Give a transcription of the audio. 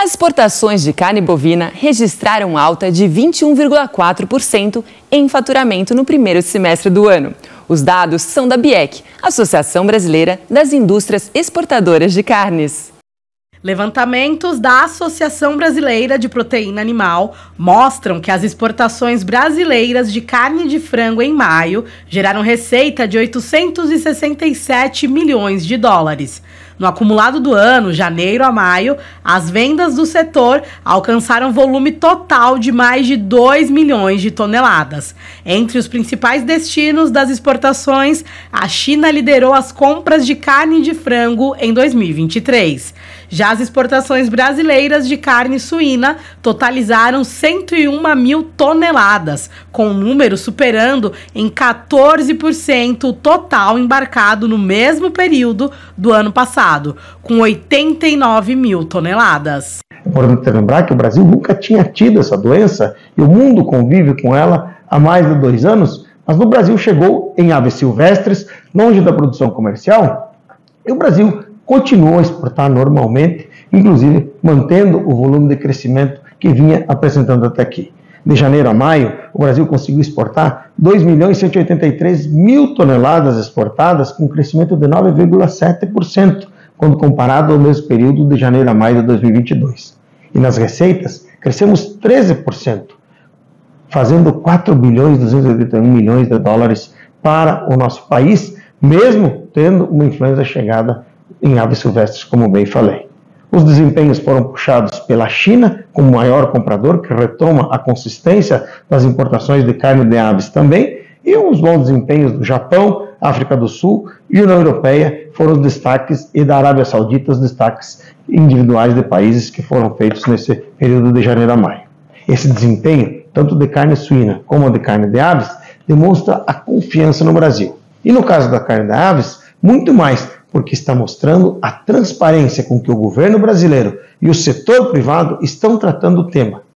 As exportações de carne bovina registraram alta de 21,4% em faturamento no primeiro semestre do ano. Os dados são da BIEC, Associação Brasileira das Indústrias Exportadoras de Carnes. Levantamentos da Associação Brasileira de Proteína Animal mostram que as exportações brasileiras de carne de frango em maio geraram receita de 867 milhões de dólares. No acumulado do ano, janeiro a maio, as vendas do setor alcançaram volume total de mais de 2 milhões de toneladas. Entre os principais destinos das exportações, a China liderou as compras de carne de frango em 2023. Já as exportações brasileiras de carne suína totalizaram 101 mil toneladas, com o número superando em 14% o total embarcado no mesmo período do ano passado, com 89 mil toneladas. É importante lembrar que o Brasil nunca tinha tido essa doença e o mundo convive com ela há mais de 2 anos, mas no Brasil chegou em aves silvestres, longe da produção comercial, e o Brasil continuou a exportar normalmente, inclusive mantendo o volume de crescimento que vinha apresentando até aqui. De janeiro a maio, o Brasil conseguiu exportar 2.183.000 toneladas exportadas, com um crescimento de 9,7%, quando comparado ao mesmo período de janeiro a maio de 2022. E nas receitas, crescemos 13%, fazendo 4.281 milhões de dólares para o nosso país, mesmo tendo uma influenza chegada em aves silvestres, como bem falei. Os desempenhos foram puxados pela China, como maior comprador, que retoma a consistência das importações de carne de aves também, e os bons desempenhos do Japão, África do Sul e União Europeia foram os destaques, e da Arábia Saudita os destaques individuais de países que foram feitos nesse período de janeiro a maio. Esse desempenho, tanto de carne suína como de carne de aves, demonstra a confiança no Brasil. E no caso da carne de aves, muito mais, porque está mostrando a transparência com que o governo brasileiro e o setor privado estão tratando o tema.